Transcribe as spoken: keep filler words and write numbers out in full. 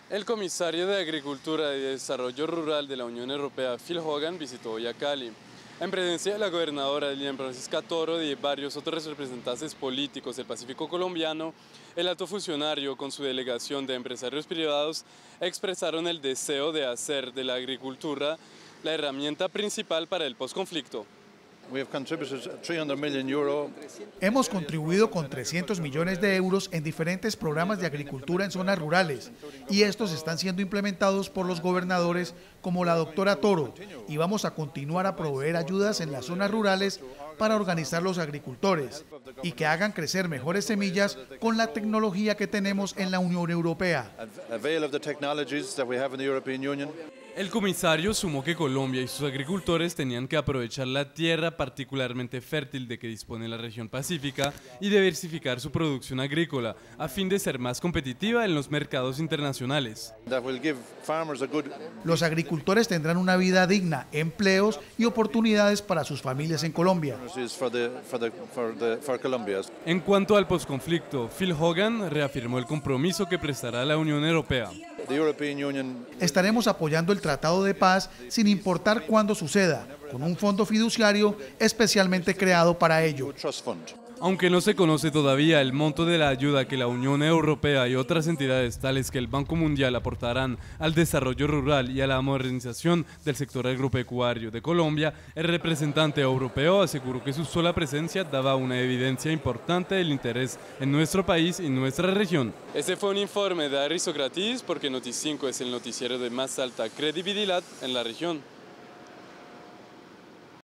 El comisario de Agricultura y Desarrollo Rural de la Unión Europea, Phil Hogan, visitó hoy a Cali. En presencia de la gobernadora Lilian Francisca Toro y de varios otros representantes políticos del Pacífico colombiano, el alto funcionario con su delegación de empresarios privados expresaron el deseo de hacer de la agricultura la herramienta principal para el posconflicto. Hemos contribuido con trescientos millones de euros en diferentes programas de agricultura en zonas rurales y estos están siendo implementados por los gobernadores como la doctora Toro, y vamos a continuar a proveer ayudas en las zonas rurales para organizar los agricultores y que hagan crecer mejores semillas con la tecnología que tenemos en la Unión Europea. El comisario sumó que Colombia y sus agricultores tenían que aprovechar la tierra particularmente fértil de que dispone la región pacífica y diversificar su producción agrícola a fin de ser más competitiva en los mercados internacionales. Los agricultores tendrán una vida digna, empleos y oportunidades para sus familias en Colombia. En cuanto al posconflicto, Phil Hogan reafirmó el compromiso que prestará la Unión Europea. Estaremos apoyando el Tratado de Paz sin importar cuándo suceda, con un fondo fiduciario especialmente creado para ello. Aunque no se conoce todavía el monto de la ayuda que la Unión Europea y otras entidades tales que el Banco Mundial aportarán al desarrollo rural y a la modernización del sector agropecuario de Colombia, el representante europeo aseguró que su sola presencia daba una evidencia importante del interés en nuestro país y nuestra región. Este fue un informe de Aristocratis porque Noti cinco es el noticiero de más alta credibilidad en la región.